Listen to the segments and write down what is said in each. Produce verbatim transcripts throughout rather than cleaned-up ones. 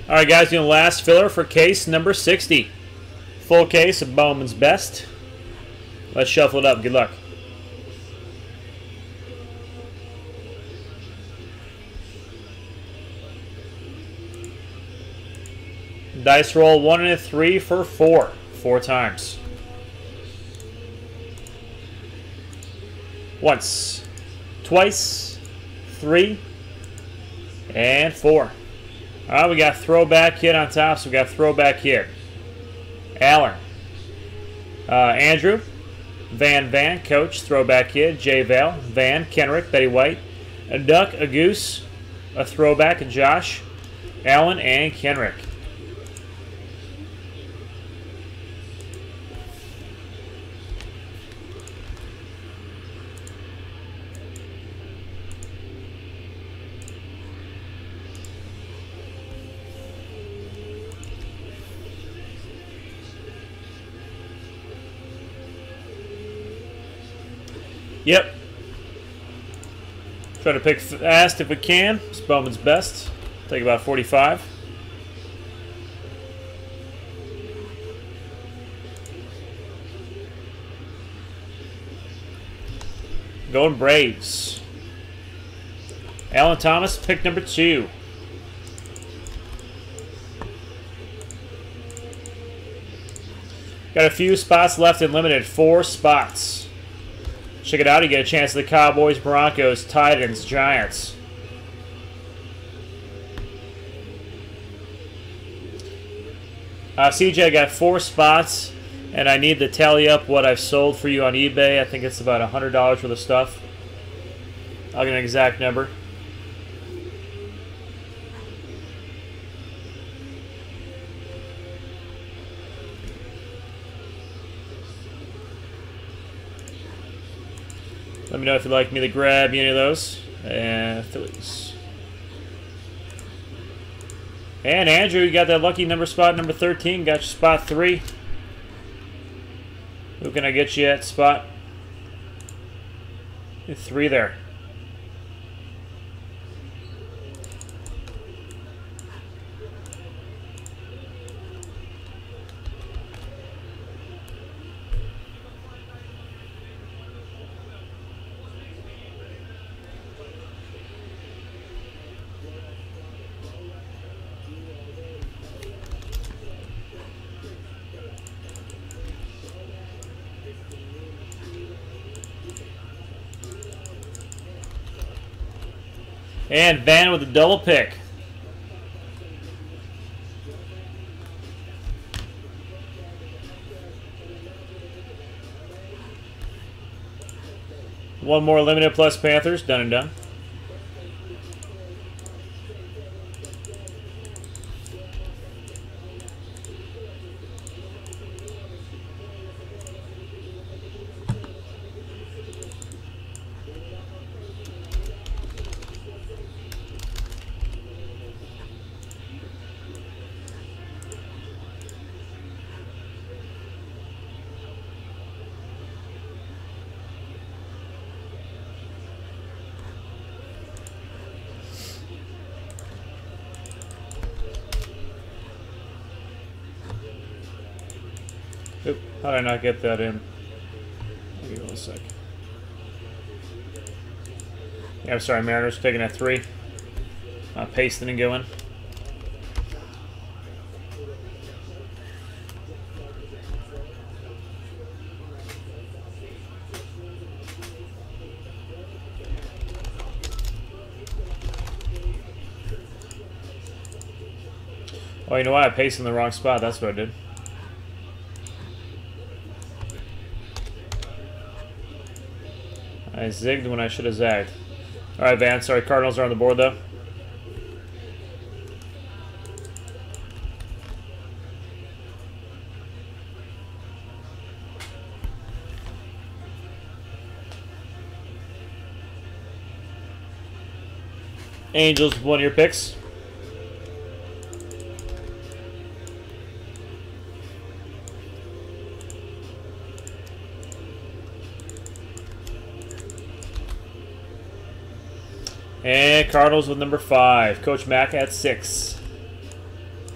All right, guys, doing the last filler for case number sixty. Full case of Bowman's Best. Let's shuffle it up. Good luck. Dice roll one and a three for four. Four times. Once, twice, three, and four. All right, we got throwback hit on top, so we got throwback hit. Allen, uh, Andrew, Van Van, Coach, throwback hit. J Val, Van, Kenrick, Betty White, a Duck, a Goose, a throwback, Josh, Allen, and Kenrick. Yep. Try to pick fast if we can. It's Bowman's Best. Take about forty-five. Going Braves. Alan Thomas, pick number two. Got a few spots left in limited. Four spots. Check it out. You get a chance at the Cowboys, Broncos, Titans, Giants. Uh, C J, I got four spots, and I need to tally up what I've sold for you on eBay. I think it's about one hundred dollars worth of stuff. I'll get an exact number. Let me know if you'd like me to grab any of those. And Phillies. And Andrew, you got that lucky number spot number thirteen. Got your spot three. Who can I get you at spot three there? And Van with a double pick. One more limited plus Panthers. Done and done. Oop, how did I not get that in? Give me one sec. Yeah, I'm sorry, Mariners taking that three. Uh, pasting and going. Oh, you know what? I pasted in the wrong spot. That's what I did. I zigged when I should have zagged. Alright, Van. Sorry, Cardinals are on the board, though. Angels, one of your picks. And Cardinals with number five. Coach Mack at six.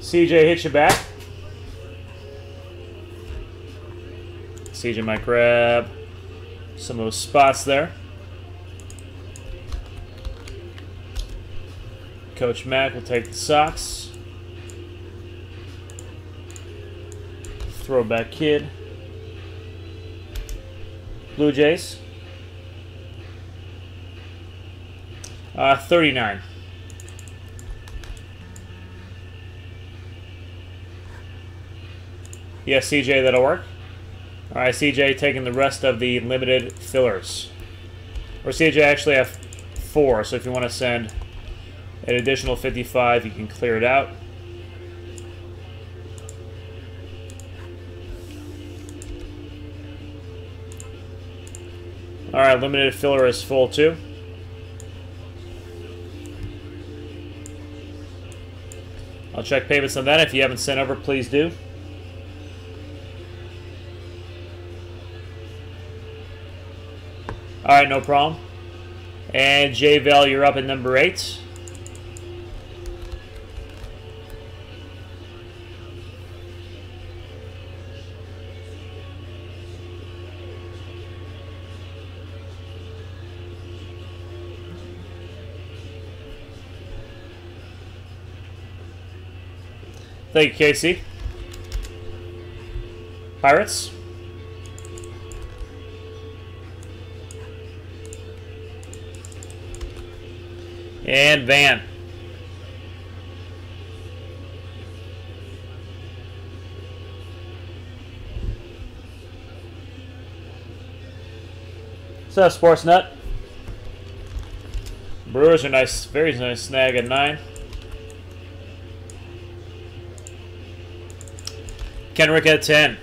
C J hits you back. C J might grab some of those spots there. Coach Mac will take the Sox. Throwback Kid. Blue Jays. Uh, thirty-nine. Yes, C J, that'll work. All right, C J taking the rest of the limited fillers. Or C J actually have four, so if you want to send an additional fifty-five, you can clear it out. All right, limited filler is full too. I'll check payments on that. If you haven't sent over, please do. All right, no problem. And J Val, you're up at number eight. Thank you, Casey. Pirates. And Van. What's up, Sportsnut? Brewers are nice, very nice snag at nine. Kenrick at ten.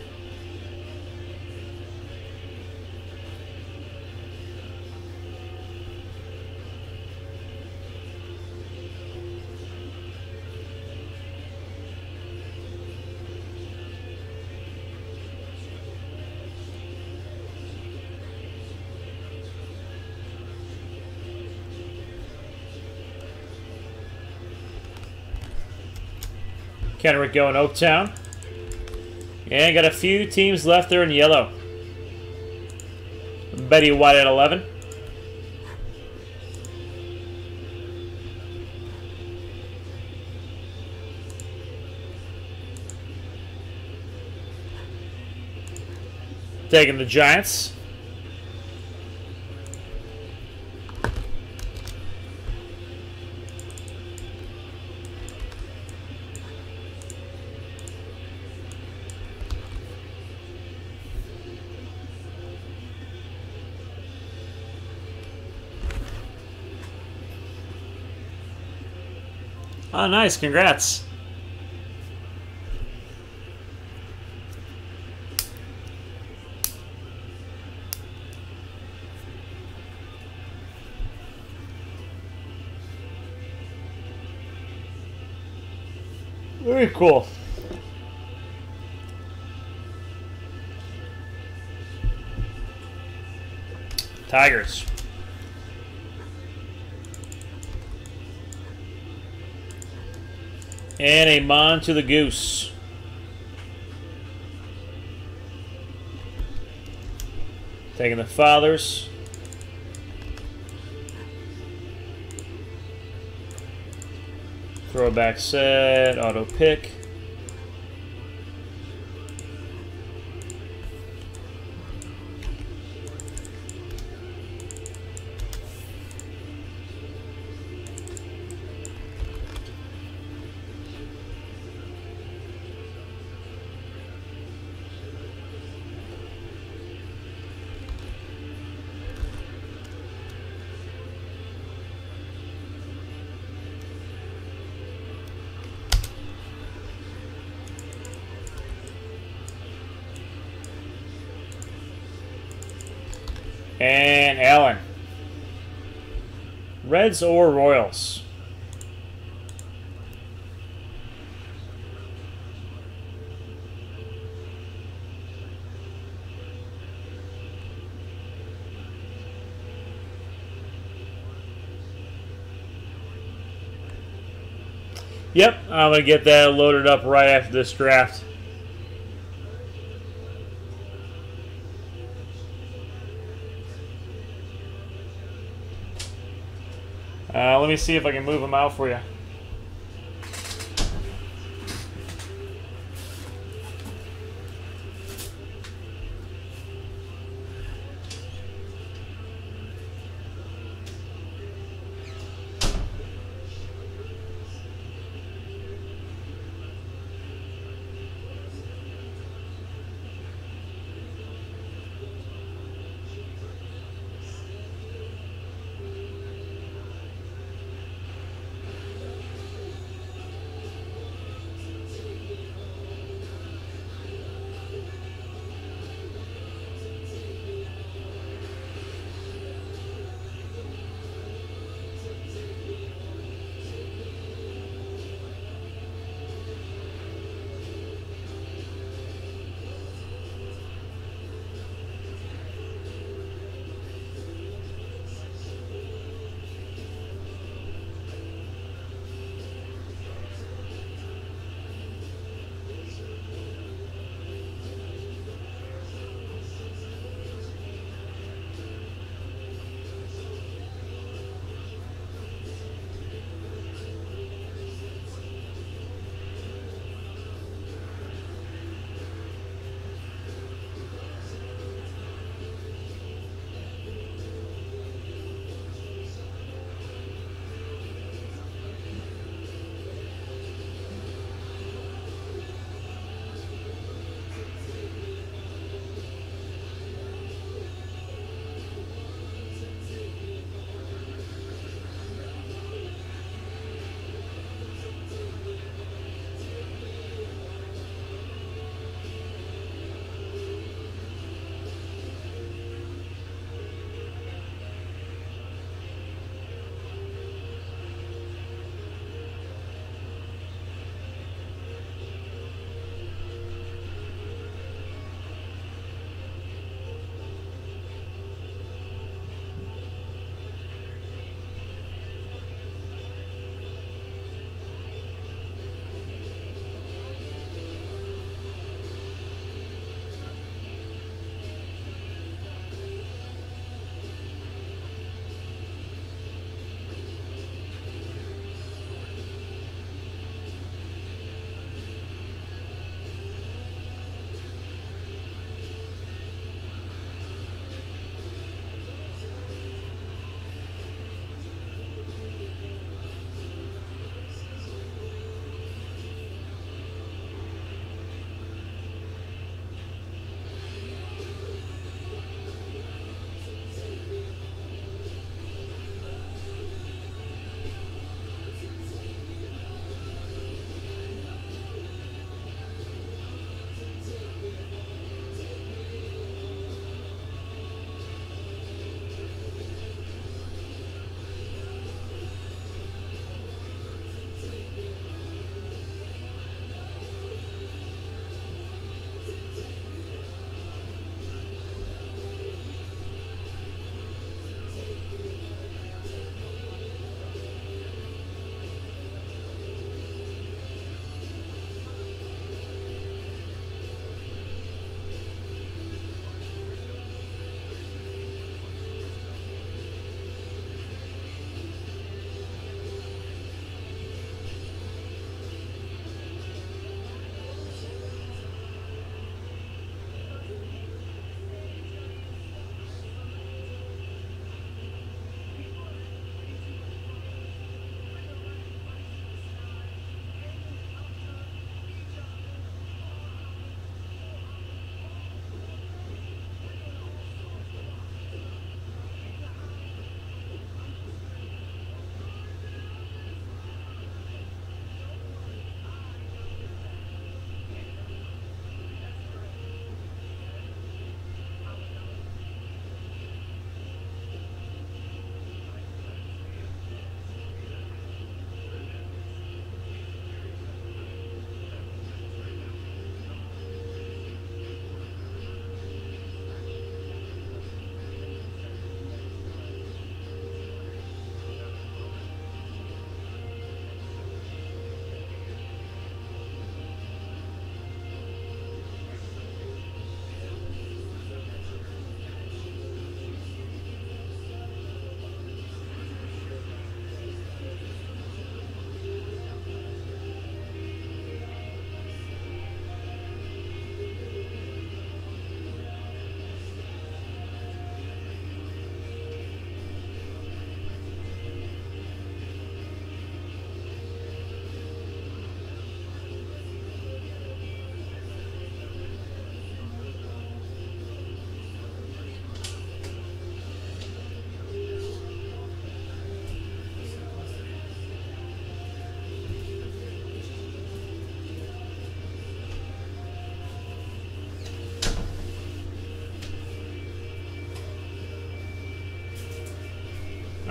Kenrick going Oaktown. And got a few teams left there in yellow. Betty White at eleven. Taking the Giants. Oh, nice. Congrats. Very cool. Tigers. And a Mon to the Goose. Taking the Fathers. Throwback set, auto pick. And Allen. Reds or Royals? Yep, I'm going to get that loaded up right after this draft. Uh, let me see if I can move them out for you.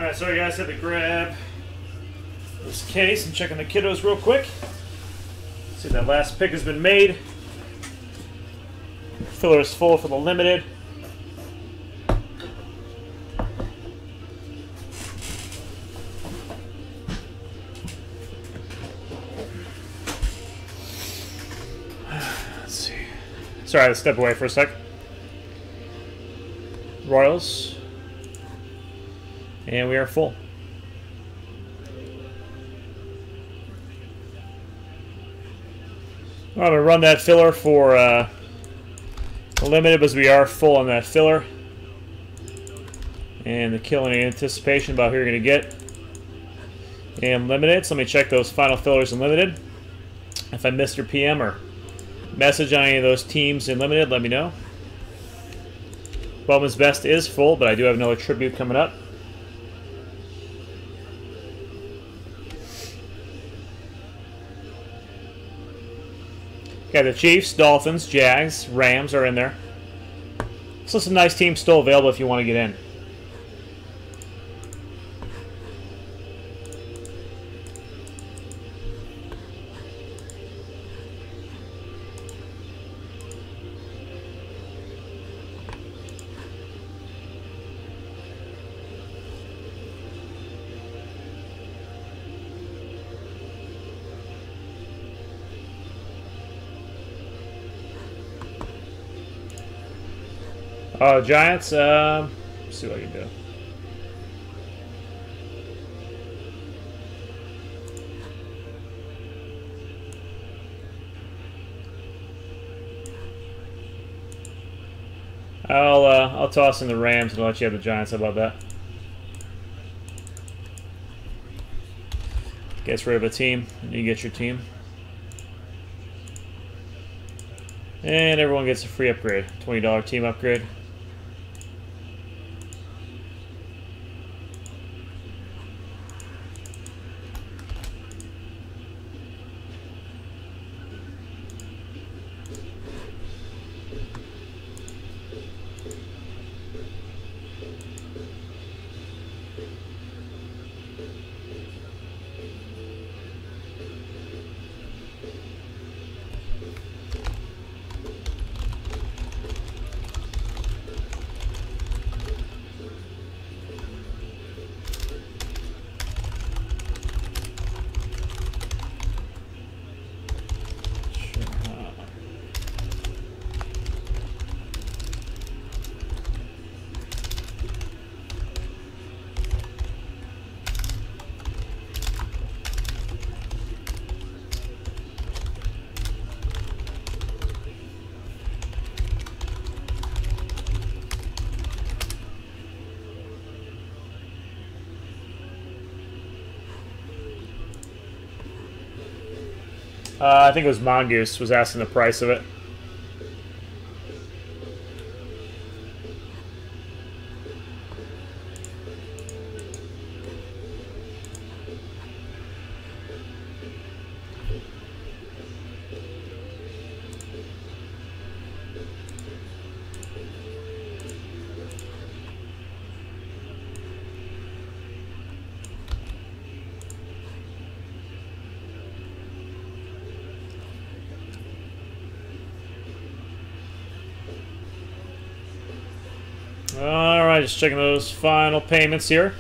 Alright, sorry guys, had to grab this case and check on the kiddos real quick. See, that last pick has been made. Filler is full for the limited. Let's see. Sorry, I had to step away for a sec. Royals. And we are full. I'm going to run that filler for uh, limited, because we are full on that filler. And the killing anticipation about who you're going to get. And limited, so let me check those final fillers in limited. If I missed your P M or message on any of those teams in limited, let me know. Bowman's Best is full, but I do have another tribute coming up. Okay, the Chiefs, Dolphins, Jags, Rams are in there. So some nice teams still available if you want to get in. Oh, Giants, um, let's see what I can do. I'll, uh, I'll toss in the Rams and let you have the Giants. How about that? Gets rid of a team, and you get your team. And everyone gets a free upgrade. twenty dollar team upgrade. Uh, I think it was Mongoose was asking the price of it. Alright, just checking those final payments here.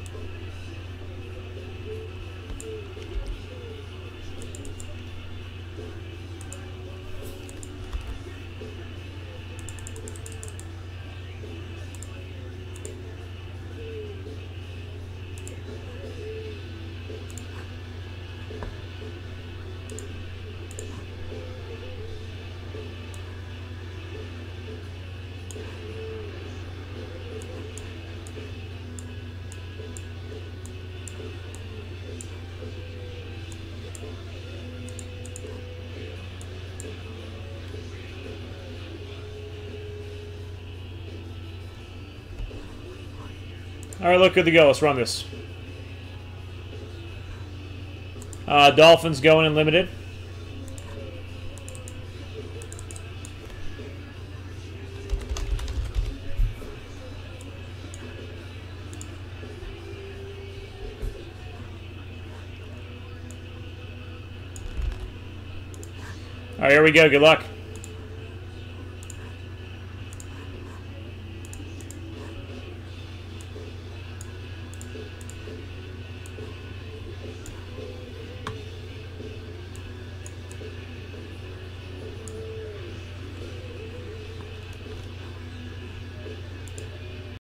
Alright, look, good to go. Let's run this. Uh, Dolphins going in limited. All right, here we go. Good luck.